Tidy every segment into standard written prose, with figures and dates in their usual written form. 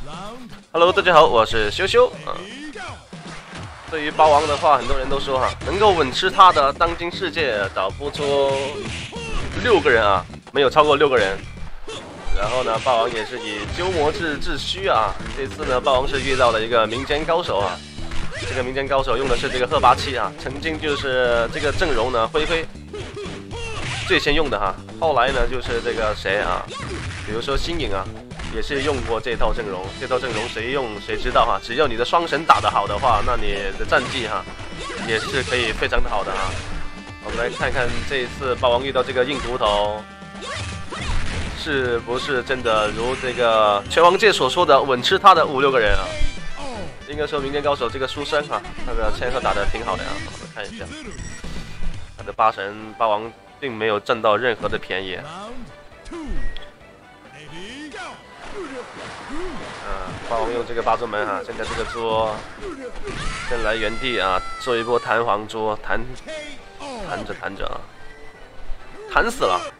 Hello， 大家好，我是羞羞啊。对于霸王的话，很多人都说哈，能够稳吃他的，当今世界找不出6个人啊，没有超过6个人。然后呢，霸王也是以鸠摩智自居啊。这次呢，霸王是遇到了一个民间高手啊。这个民间高手用的是这个赫巴七啊，曾经就是这个阵容呢，灰灰最先用的哈。后来呢，就是这个谁啊，比如说新颖啊。也是用过这套阵容，这套阵容谁用谁知道哈。只要你的双神打得好的话，那你的战绩哈也是可以非常的好的哈。我们来看看这一次霸王遇到这个硬骨头，是不是真的如这个拳王界所说的稳吃他的5、6个人啊？应该说民间高手这个书生啊，他的千鹤打得挺好的呀。我们看一下，他的8神霸王并没有占到任何的便宜。霸王用这个8柱门哈，现在这个桌先来原地啊，做一波弹簧桌，弹着啊，弹死了。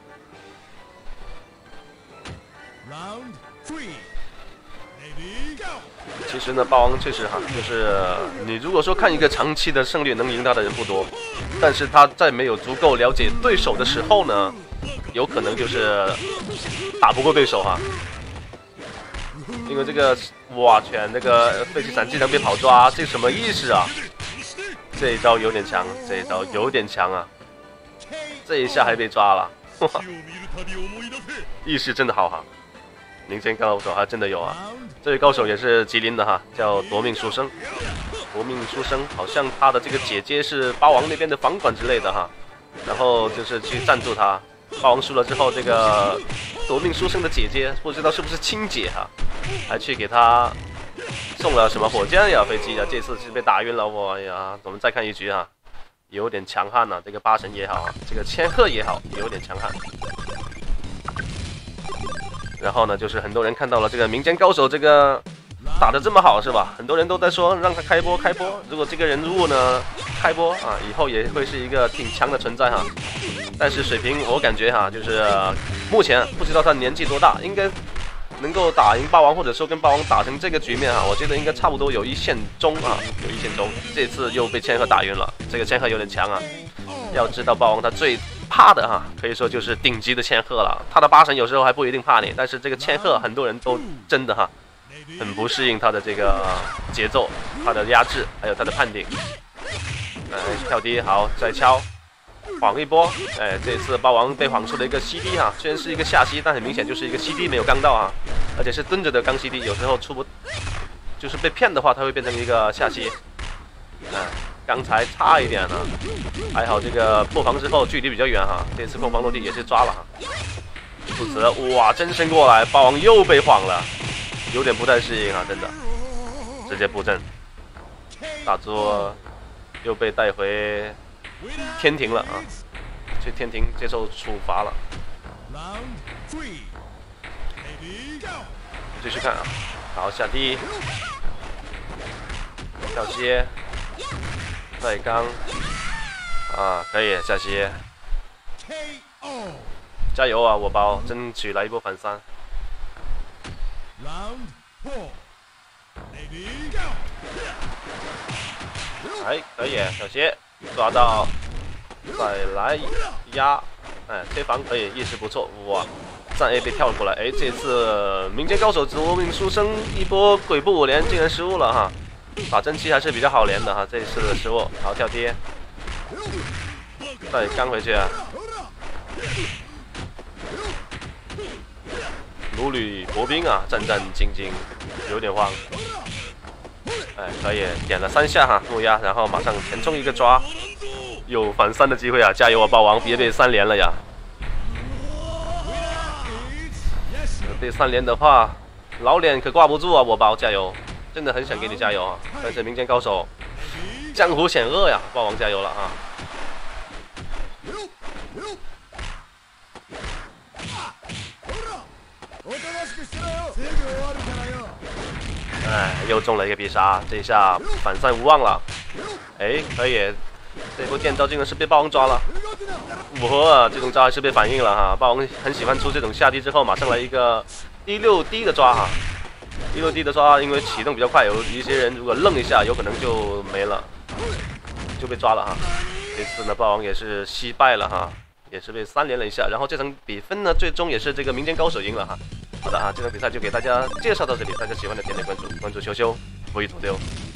其实呢，霸王确实哈，就是你如果说看一个长期的胜率能赢他的人不多，但是他在没有足够了解对手的时候呢，有可能就是打不过对手哈。因为这个哇拳那个废弃闪技能被跑抓，这什么意思啊？这一招有点强，这一招有点强啊！这一下还被抓了，哇！意识真的好哈，民间高手还真的有啊。这位高手也是吉林的哈，叫夺命书生。夺命书生好像他的这个姐姐是霸王那边的房管之类的哈，然后就是去赞助他。霸王输了之后，这个夺命书生的姐姐不知道是不是亲姐哈，还去给他送了什么火箭呀、飞机呀，这次是被打晕了。我呀，我们再看一局哈，有点强悍呐、这个8神也好，这个千鹤也好，有点强悍。然后呢，就是很多人看到了这个民间高手这个打得这么好是吧？很多人都在说让他开播。如果这个人物呢开播啊，以后也会是一个挺强的存在哈。但是水平我感觉哈，就是目前不知道他年纪多大，应该能够打赢霸王，或者说跟霸王打成这个局面哈，我觉得应该差不多有1线中啊，有1线中。这次又被千鹤打晕了，这个千鹤有点强啊。要知道霸王他最怕的哈，可以说就是顶级的千鹤了。他的8神有时候还不一定怕你，但是这个千鹤很多人都真的哈，很不适应他的这个节奏、他的压制，还有他的判定。跳低好，再敲。晃一波，这次霸王被晃出了一个 CD 哈，虽然是一个下吸，但很明显就是一个 CD 没有刚到啊，而且是蹲着的刚 CD， 有时候出不，就是被骗的话，它会变成一个下吸。刚才差一点啊，还好这个破防之后距离比较远哈，这次破防落地也是抓了哈。不辞，哇，真身过来，霸王又被晃了，有点不太适应啊，真的，直接布阵，大桌又被带回天庭了啊，去天庭接受处罚了。继续看啊，好，下地，跳接，带刚啊，可以下接，加油啊，我包，争取来一波反三。哎，可以，小接。抓到，再来压，贴防可以，意识不错，哇，站 A 被跳过来，这次民间高手夺命书生一波鬼步5连竟然失误了哈，打真气还是比较好连的哈，这一次的失误，好跳跌，再刚回去啊，如履薄冰啊，战战兢兢，有点慌。可以点了3下哈，怒压，然后马上前冲一个抓，有反3的机会啊！加油啊，霸王，别被3连了呀！被3连的话，老脸可挂不住啊！我包，加油！真的很想给你加油啊！但是民间高手，江湖险恶呀！霸王加油了啊！又中了一个必杀，这一下反3无望了。可以，这波电招竟然是被霸王抓了。哇，这种招还是被反应了哈。霸王很喜欢出这种下地之后马上来一个1/6D的抓哈一落地的话，因为启动比较快，有一些人如果愣一下，有可能就没了，就被抓了哈。这次呢，霸王也是惜败了哈，也是被3连了一下。然后这场比分呢，最终也是这个民间高手赢了哈。好的啊，这场比赛就给大家介绍到这里，大家喜欢的点点关注，关注羞羞，不亦左右。